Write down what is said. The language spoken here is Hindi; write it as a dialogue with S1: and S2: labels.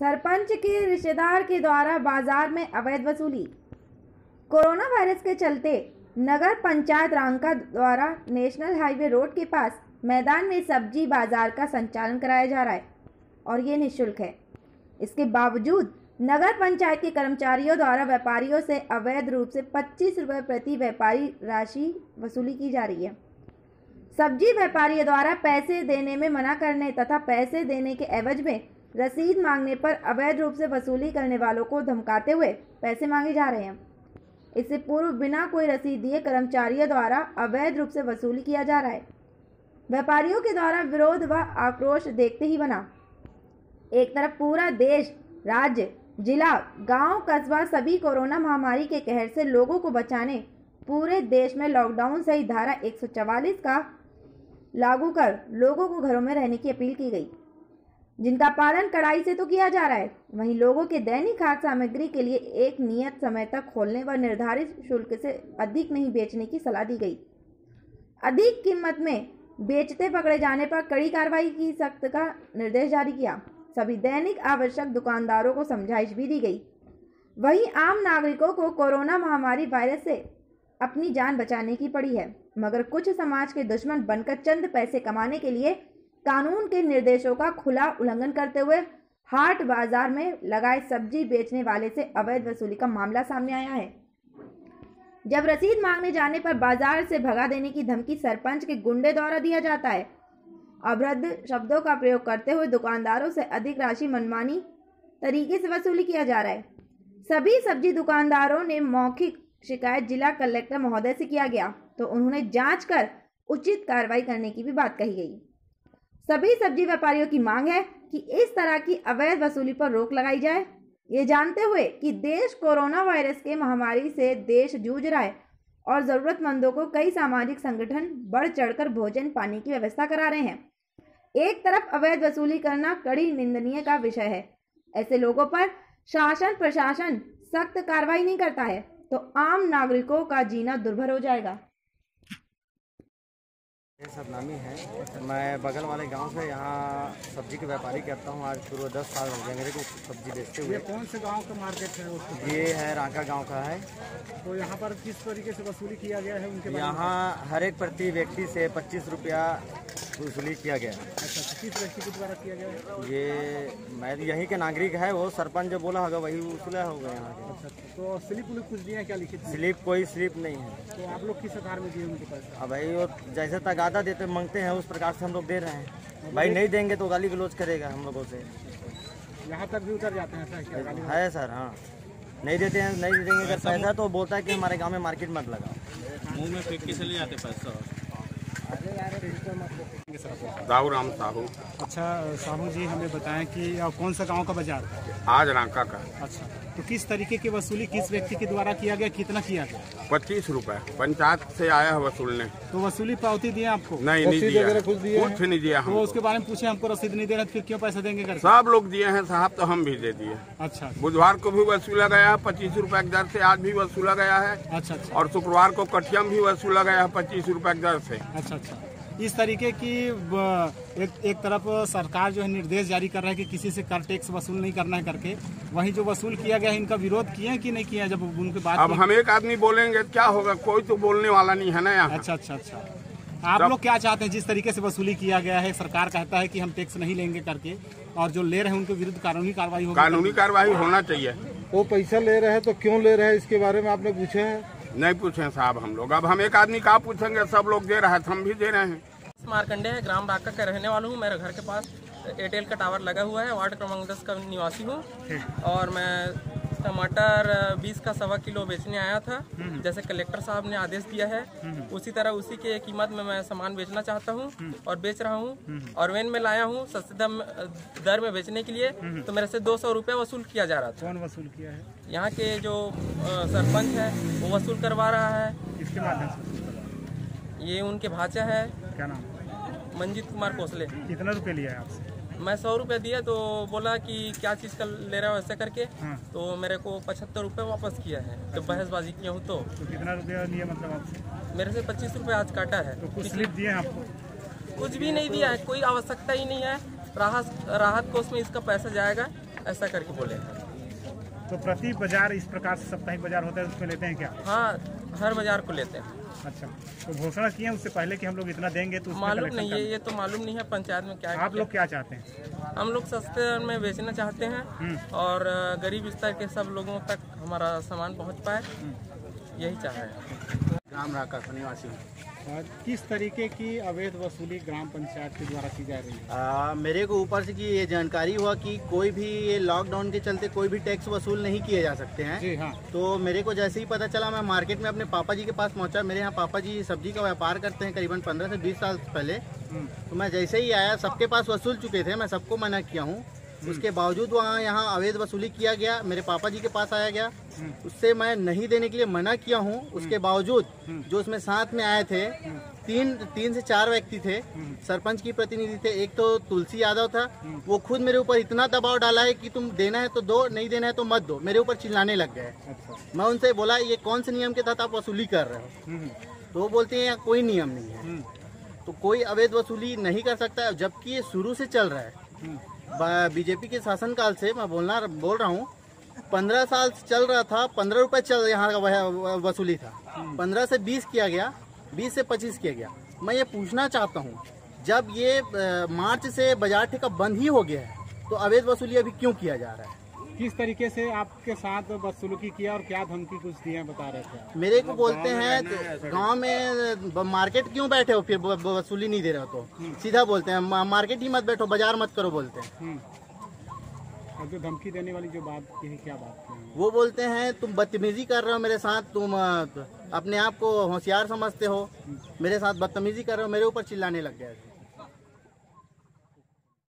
S1: सरपंच के रिश्तेदार के द्वारा बाजार में अवैध वसूली। कोरोना वायरस के चलते नगर पंचायत रांका द्वारा नेशनल हाईवे रोड के पास मैदान में सब्जी बाजार का संचालन कराया जा रहा है और ये निःशुल्क है। इसके बावजूद नगर पंचायत के कर्मचारियों द्वारा व्यापारियों से अवैध रूप से 25 रुपये प्रति व्यापारी राशि वसूली की जा रही है। सब्जी व्यापारियों द्वारा पैसे देने में मना करने तथा पैसे देने के एवज में रसीद मांगने पर अवैध रूप से वसूली करने वालों को धमकाते हुए पैसे मांगे जा रहे हैं। इससे पूर्व बिना कोई रसीद दिए कर्मचारियों द्वारा अवैध रूप से वसूली किया जा रहा है। व्यापारियों के द्वारा विरोध व आक्रोश देखते ही बना। एक तरफ पूरा देश, राज्य, जिला, गांव, कस्बा सभी कोरोना महामारी के कहर से लोगों को बचाने पूरे देश में लॉकडाउन सहित धारा 144 का लागू कर लोगों को घरों में रहने की अपील की गई, जिनका पालन कड़ाई से तो किया जा रहा है। वहीं लोगों के दैनिक खाद्य सामग्री के लिए एक नियत समय तक खोलने व निर्धारित शुल्क से अधिक नहीं बेचने की सलाह दी गई। अधिक कीमत में बेचते पकड़े जाने पर कड़ी कार्रवाई की सख्त का निर्देश जारी किया। सभी दैनिक आवश्यक दुकानदारों को समझाइश भी दी गई। वहीं आम नागरिकों को कोरोना महामारी वायरस से अपनी जान बचाने की पड़ी है, मगर कुछ समाज के दुश्मन बनकर चंद पैसे कमाने के लिए कानून के निर्देशों का खुला उल्लंघन करते हुए हाट बाजार में लगाए सब्जी बेचने वाले से अवैध वसूली का मामला सामने आया है। जब रसीद मांगने जाने पर बाजार से भगा देने की धमकी सरपंच के गुंडे द्वारा दिया जाता है। अभद्र शब्दों का प्रयोग करते हुए दुकानदारों से अधिक राशि मनमानी तरीके से वसूली किया जा रहा है। सभी सब्जी दुकानदारों ने मौखिक शिकायत जिला कलेक्टर महोदय से किया गया तो उन्होंने जांच कर उचित कार्रवाई करने की भी बात कही गई। सभी सब्जी व्यापारियों की मांग है कि इस तरह की अवैध वसूली पर रोक लगाई जाए, ये जानते हुए कि देश कोरोना वायरस के महामारी से देश जूझ रहा है और जरूरतमंदों को कई सामाजिक संगठन बढ़ चढ़कर भोजन पानी की व्यवस्था करा रहे हैं। एक तरफ अवैध वसूली करना कड़ी निंदनीय का विषय है। ऐसे लोगों पर शासन प्रशासन सख्त कार्रवाई नहीं करता है तो आम नागरिकों का जीना दुर्भर हो जाएगा।
S2: सदनामी है। मैं बगल वाले गांव से यहाँ सब्जी के व्यापारी करता हूँ। आज पूरे 10 साल हो गए मेरे को सब्जी बेचते हुए।
S3: ये कौन से गांव का मार्केट है?
S2: ये है रांका गांव का है।
S3: तो यहाँ पर किस तरीके से वसूली किया गया है उनके?
S2: यहाँ हर एक प्रति व्यक्ति से 25 रुपया वसूली किया गया है।
S3: अच्छा, किस व्यक्ति के द्वारा किया गया है?
S2: ये मैं यहीं के नागरिक है, वो सरपंच जो बोला होगा वही वसूला होगा यहाँ के।
S3: अच्छा, तो स्लिप उलिप कुछ दिए हैं क्या? लिखित
S2: स्लिप? कोई स्लिप नहीं है।
S3: तो आप लोग किस आधार में दिए उनके पास?
S2: अब भाई वो जैसे तगादा देते मांगते हैं उस प्रकार से हम लोग दे रहे हैं। भाई नहीं देंगे तो गाली गलौज करेगा हम लोगों से।
S3: यहाँ तक भी उतर जाते हैं सर?
S2: है सर, हाँ। नहीं देते हैं, नहीं दे देंगे अगर पैसा तो बोलता है कि हमारे गांव में मार्केट मत लगाओ।
S4: मुंह में फेंक के चले जाते पैसा।
S5: दाऊ राम साहू।
S3: अच्छा साहू जी, हमें बताएं कि कौन सा गांव का बाजार है?
S5: आज रांका का।
S3: अच्छा, तो किस तरीके की वसूली किस व्यक्ति के द्वारा किया गया, कितना किया गया?
S5: 25 रुपए पंचायत से आया है वसूलने।
S3: तो वसूली पावती दिए आपको?
S5: नहीं दिया, कुछ नहीं दिया हम।
S3: तो उसके बारे में पूछे, हमको रसीद नहीं दे रहे, फिर क्यों पैसा देंगे करके?
S5: सब लोग दिए हैं साहब, तो हम भी दे दिए।
S3: अच्छा,
S5: बुधवार को भी वसूला गया है 25 रुपए की दर से, आज भी वसूला गया है।
S3: अच्छा अच्छा।
S5: और शुक्रवार को कटियम भी वसूला गया है 25 रुपए की दर से।
S3: अच्छा अच्छा। इस तरीके की एक तरफ सरकार जो है निर्देश जारी कर रहा है कि किसी से कर टैक्स वसूल नहीं करना है करके, वहीं जो वसूल किया गया है इनका विरोध किए कि नहीं किया? जब उनकी बात
S5: अब हम एक आदमी बोलेंगे क्या होगा, कोई तो बोलने वाला नहीं है ना यहाँ।
S3: अच्छा अच्छा अच्छा। आप लोग क्या चाहते हैं जिस तरीके से वसूली किया गया है? सरकार कहता है कि हम टैक्स नहीं लेंगे करके, और जो ले रहे हैं उनके विरुद्ध कानूनी कार्रवाई होगी।
S5: कानूनी कार्रवाई होना चाहिए।
S6: वो पैसा ले रहे हैं तो क्यों ले रहे हैं, इसके बारे में आपने पूछे हैं?
S5: नहीं पूछे साहब हम लोग। अब हम एक आदमी कहाँ पूछेंगे, सब लोग दे रहे हैं, हम भी दे रहे हैं।
S7: मार्कंडे है, ग्राम रांका का रहने वाला हूँ। मेरे घर के पास एयरटेल का टावर लगा हुआ है। वार्ड क्रमांक 10 का निवासी हूँ और मैं टमाटर 20 का 1.25 किलो बेचने आया था। जैसे कलेक्टर साहब ने आदेश दिया है उसी तरह उसी के कीमत में मैं सामान बेचना चाहता हूँ और बेच रहा हूँ। और वैन में लाया हूँ सस्ते दर में बेचने के लिए, तो मेरे से 200 रुपये वसूल किया जा रहा था।
S3: कौन वसूल किया है?
S7: यहाँ के जो सरपंच है वो वसूल करवा रहा है।
S3: किसके माध्यम से?
S7: ये उनके भाचा है।
S3: क्या नाम?
S7: मंजीत कुमार कोसले।
S3: कितना रुपए लिया है आपसे?
S7: मैं 100 रुपये दिया तो बोला कि क्या चीज़ का ले रहा हो ऐसे करके।
S3: हाँ।
S7: तो मेरे को 75 रुपये वापस किया है जब बहसबाजी किया हूँ। तो
S3: कितना रुपया लिया मतलब आपसे?
S7: मेरे से 25 रुपये आज काटा है।
S3: तो कुछ स्लिप दिए हैं आपको?
S7: कुछ भी नहीं दिया है, कोई आवश्यकता ही नहीं है। राहत कोष में इसका पैसा जाएगा, ऐसा करके बोले हैं।
S3: तो प्रति बाजार इस प्रकार से साप्ताहिक बाजार होता है, उसमें लेते हैं क्या?
S7: हाँ, हर बाजार को लेते हैं।
S3: अच्छा, तो घोषणा किए उससे पहले कि हम लोग इतना देंगे तो उसमें
S7: मालूम
S3: कलेक्शन
S7: नहीं है,
S3: करना।
S7: ये तो मालूम नहीं है पंचायत में क्या है।
S3: आप लोग क्या चाहते हैं?
S7: हम लोग सस्ते में बेचना चाहते हैं और गरीब स्तर के सब लोगों तक हमारा सामान पहुंच पाए, यही चाह रहे हैं।
S2: ग्राम राका निवासी हूँ।
S3: किस तरीके की अवैध वसूली ग्राम पंचायत के द्वारा की जा रही है?
S2: मेरे को ऊपर से कि ये जानकारी हुआ कि कोई भी ये लॉकडाउन के चलते कोई भी टैक्स वसूल नहीं किए जा सकते हैं।
S3: जी हाँ।
S2: तो मेरे को जैसे ही पता चला मैं मार्केट में अपने पापा जी के पास पहुंचा। मेरे यहाँ पापा जी सब्जी का व्यापार करते हैं करीबन 15 से 20 साल पहले। तो मैं जैसे ही आया सबके पास वसूल चुके थे, मैं सबको मना किया हूँ। उसके बावजूद वहाँ यहाँ अवैध वसूली किया गया, मेरे पापा जी के पास आया गया, उससे मैं नहीं देने के लिए मना किया हूँ। उसके बावजूद जो उसमें साथ में आए थे तीन से चार व्यक्ति थे, सरपंच की प्रतिनिधि थे, एक तो तुलसी यादव था, वो खुद मेरे ऊपर इतना दबाव डाला है कि तुम देना है तो दो, नहीं देना है तो मत दो, मेरे ऊपर चिल्लाने लग गए। मैं उनसे बोला ये कौन से नियम के तहत आप वसूली कर रहे हो? तो वो बोलते हैं यहाँ कोई नियम नहीं है, तो कोई अवैध वसूली नहीं कर सकता, जबकि ये शुरू से चल रहा है। बीजेपी के शासनकाल से मैं बोल रहा हूँ 15 साल से चल रहा था। 15 रुपए चल यहाँ का वसूली था, 15 से 20 किया गया, 20 से 25 किया गया। मैं ये पूछना चाहता हूँ जब ये मार्च से बाजार ठेका बंद ही हो गया है तो अवैध वसूली अभी क्यों किया जा रहा है?
S3: किस तरीके से आपके साथ बदसलूकी किया और क्या धमकी कुछ दिया बता रहे थे?
S2: मेरे को बोलते हैं गांव में मार्केट क्यों बैठे हो, फिर वसूली नहीं दे रहे हो तो सीधा बोलते हैं मार्केट ही मत बैठो, बाजार मत करो बोलते हैं।
S3: और जो धमकी देने वाली जो बात की है, क्या बात की है?
S2: वो बोलते हैं तुम बदतमीजी कर रहे हो मेरे साथ, तुम अपने आप को होशियार समझते हो, मेरे साथ बदतमीजी कर रहे हो, मेरे ऊपर चिल्लाने लग गए।